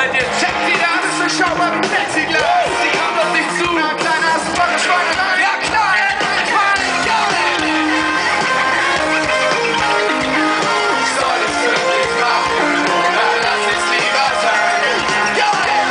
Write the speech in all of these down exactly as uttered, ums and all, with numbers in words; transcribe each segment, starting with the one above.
bei dir? Check die da, das ist durchschaubar wie Plexiglas. Die kommt auf dich zu. Na, kleiner, hast du Bock auf Schweinerei? Ja, klar, endlich mal in Gang. Soll es wirklich machen oder lass es lieber sein? Ja,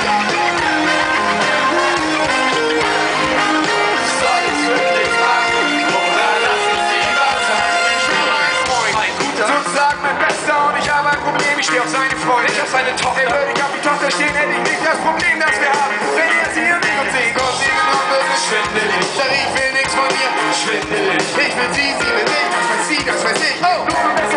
soll es wirklich machen oder lass es lieber sein? Ich bin mein Freund, mein Guter, sozusagen mein Bester und ich habe ein Problem, ich stehe auf seine Freundin, ich auf seine Tochter. Ey, würde ich auf die Tochter stehen, hätte ich nicht das Problem, das wir haben. Wenn ihr sie und ich und sie kurz sie genommen wird, ist schwindelig. Der Rief will nichts von mir, schwindelig. Ich will sie, sie will mich, das weiß sie, das weiß ich. Oh, nur besser.